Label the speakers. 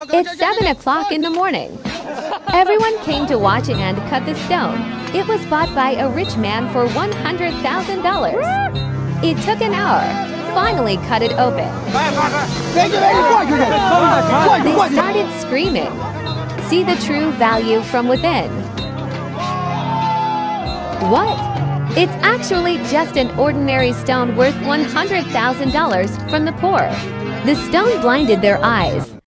Speaker 1: It's 7 o'clock in the morning. Everyone came to watch and cut the stone. It was bought by a rich man for $100,000. It took an hour. Finally cut it open. They started screaming. See the true value from within. What? It's actually just an ordinary stone worth $100,000 from the poor. The stone blinded their eyes.